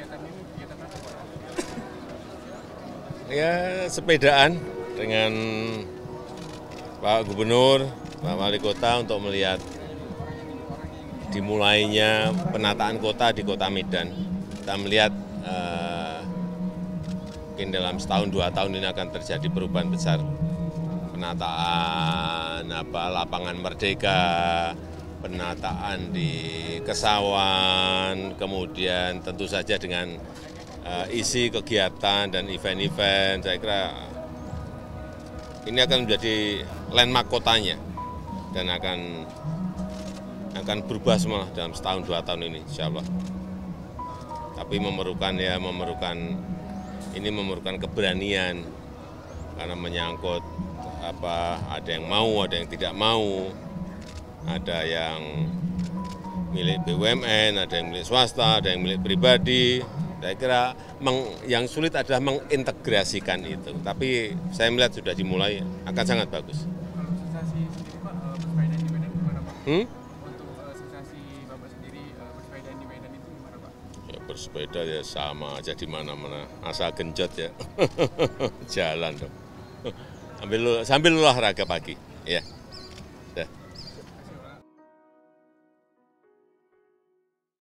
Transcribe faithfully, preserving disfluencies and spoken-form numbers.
kegiatan ini kegiatan apa Pak? Ya, sepedaan dengan Pak Gubernur, Pak Wali Kota untuk melihat dimulainya penataan kota di Kota Medan. Kita melihat eh, mungkin dalam setahun dua tahun ini akan terjadi perubahan besar. Penataan apa lapangan Merdeka, penataan di Kesawan, kemudian tentu saja dengan uh, isi kegiatan dan event-event, saya kira ini akan menjadi landmark kotanya dan akan akan berubah semua dalam setahun dua tahun ini, insya Allah. Tapi memerlukan ya memerlukan ini memerlukan keberanian karena menyangkut apa ada yang mau, ada yang tidak mau, ada yang milik B U M N, ada yang milik swasta, ada yang milik pribadi. Saya kira meng, yang sulit adalah mengintegrasikan itu. Tapi saya melihat sudah dimulai, akan sangat bagus. Kalau sensasi sendiri Pak, eh, bersepeda di Medan gimana Pak? Hmm? Untuk eh, sensasi Bapak sendiri eh, bersepeda di Medan itu gimana Pak? Ya, bersepeda ya sama aja di mana-mana, asal genjot ya, jalan dong. Sambil sambil olahraga pagi, ya.